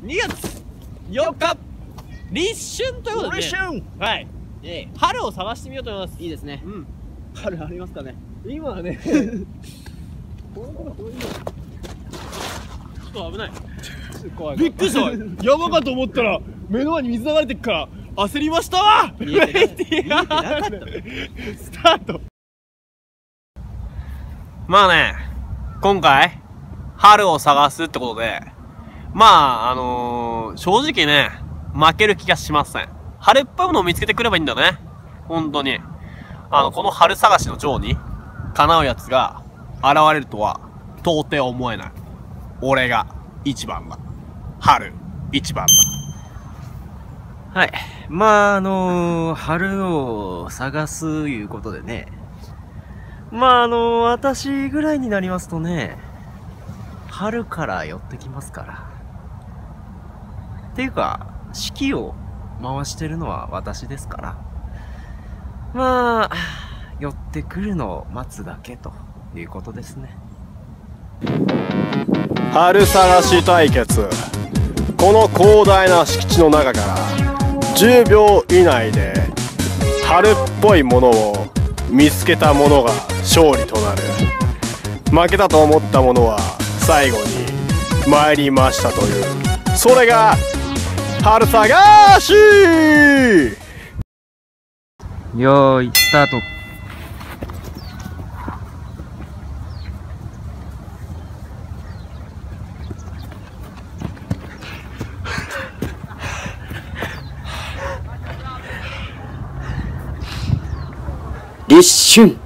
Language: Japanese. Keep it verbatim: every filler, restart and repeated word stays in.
にがつよっか立春ということで、ね、 立春、 はい、 ええ、 春を探してみようと思います。いいいですね。 うん、 春ありますかね。 今はねちょっと危ない。 怖い。 びっくりした山かと思ったら目の前に水流れてっから焦りましたわ。 見えてな見えてなかった。 スタート。まあね、今回春を探すってことで、まああのー、正直ね負ける気がしません。春っぽいものを見つけてくればいいんだね。本当にあのこの春探しの情にかなうやつが現れるとは到底思えない。俺が一番だ。春一番だ。 はい。まあ、あのー、春を探すいうことでね。まあ、あのー、私ぐらいになりますとね、春から寄ってきますから。っていうか、四季を回してるのは私ですから。まあ、寄ってくるのを待つだけということですね。 春探し対決。この広大な敷地の中からじゅうびょう以内で春っぽいものを見つけた者が勝利となる。負けたと思った者は最後に参りましたという、それが春探し。 よーいスタート。 立春。